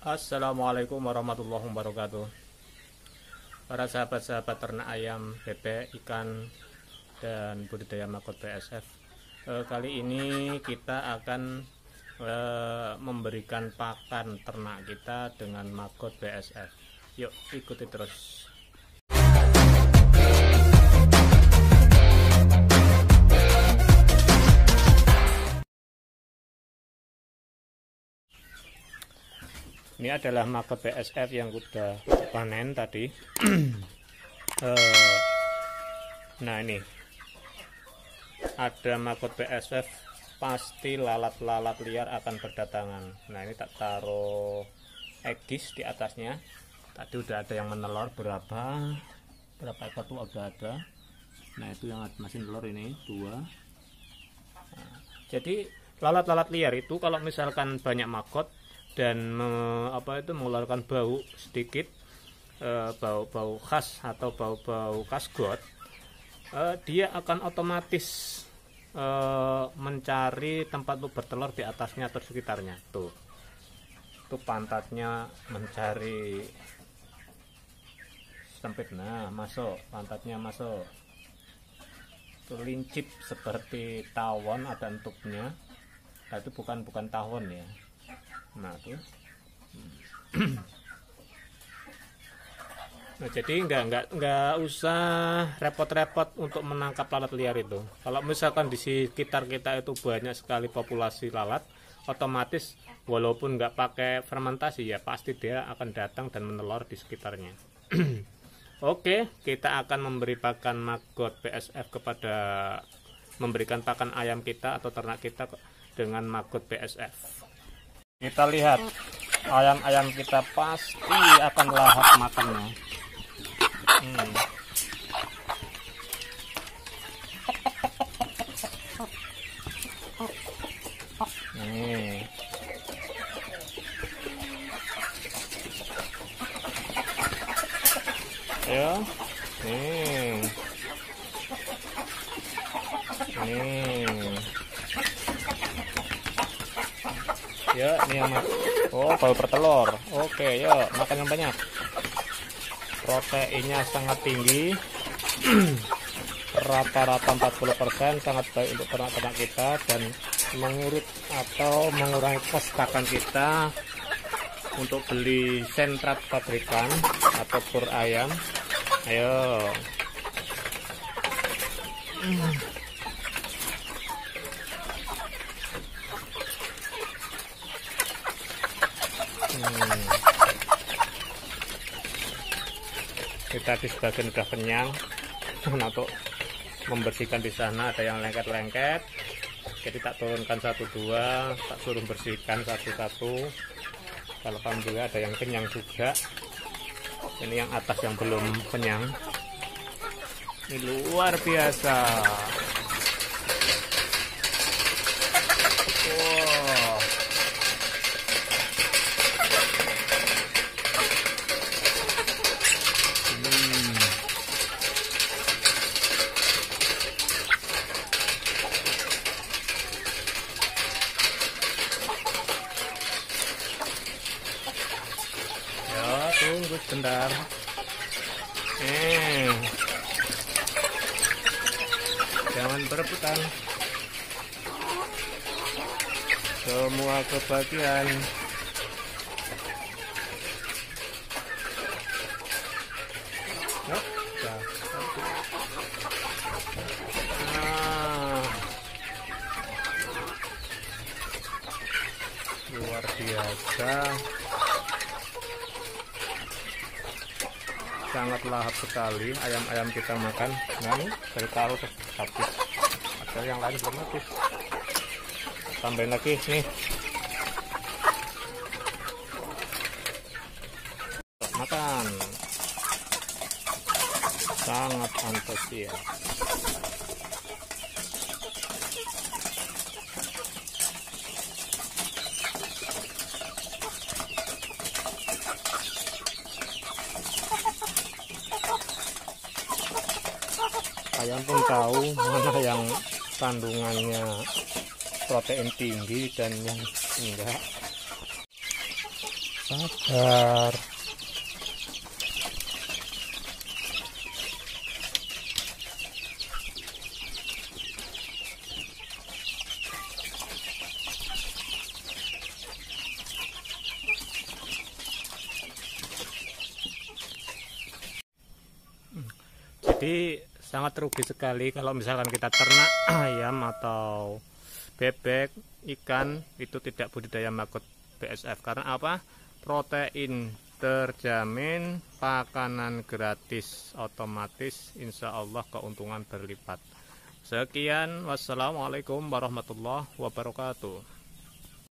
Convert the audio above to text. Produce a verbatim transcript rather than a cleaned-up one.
Assalamualaikum warahmatullahi wabarakatuh. Para sahabat-sahabat ternak ayam, bebek, ikan, dan budidaya maggot B S F, e, kali ini kita akan e, memberikan pakan ternak kita dengan maggot B S F. Yuk ikuti terus. Ini adalah maggot B S F yang sudah panen tadi. Nah, ini ada maggot B S F, pasti lalat-lalat liar akan berdatangan. Nah, ini tak taruh egis di atasnya. Tadi udah ada yang menelor berapa berapa ekor tuh agak ada. Nah, itu yang masih telur ini dua. Nah, jadi lalat-lalat liar itu kalau misalkan banyak maggot dan me, apa itu mengeluarkan bau sedikit, bau-bau e, khas atau bau-bau kasgot, e, dia akan otomatis e, mencari tempat untuk bertelur di atasnya atau sekitarnya. Tuh, tuh pantatnya mencari sempit. Nah, masuk pantatnya masuk. Tuh lincip seperti tawon, ada entupnya. Nah, itu bukan bukan tawon ya. Nah tuh, nah jadi nggak nggak nggak usah repot-repot untuk menangkap lalat liar itu. Kalau misalkan di sekitar kita itu banyak sekali populasi lalat, otomatis walaupun nggak pakai fermentasi ya pasti dia akan datang dan menelor di sekitarnya. Oke, kita akan memberi pakan maggot B S F kepada memberikan pakan ayam kita atau ternak kita dengan maggot B S F. Kita lihat ayam-ayam kita pasti akan lahap makannya. Hmm. Nih. Ya, nih. Nih. Ya, ini yang oh baru bertelur. Oke, yuk makan yang banyak. Proteinnya sangat tinggi, rata-rata empat puluh persen, sangat baik untuk ternak-ternak kita dan mengurut atau mengurangi kos pakan kita untuk beli sentrat pabrikan atau pur ayam. Ayo. Hmm. Hmm. Kita di sebagian udah kenyang. Untuk membersihkan di sana ada yang lengket-lengket, jadi tak turunkan satu dua, tak suruh bersihkan satu-satu. Kalau alhamdulillah ada yang kenyang juga. Ini yang atas yang belum kenyang. Ini luar biasa. Wow. Tunggu sebentar. Eh, jangan berebutan. Semua kebagian. Oh, nah, luar biasa. Sangat lahap sekali ayam-ayam kita makan. Nah, ini dari taruh habis. Ada yang lain belum habis. Tambahin lagi nih. Makan. Sangat antusias. Ayam pun tahu mana yang kandungannya protein tinggi dan yang enggak. sabar. Jadi sangat rugi sekali kalau misalkan kita ternak ayam atau bebek, ikan itu tidak budidaya maggot B S F. Karena apa? Protein terjamin, makanan gratis, otomatis insya Allah keuntungan berlipat. Sekian, wassalamualaikum warahmatullahi wabarakatuh.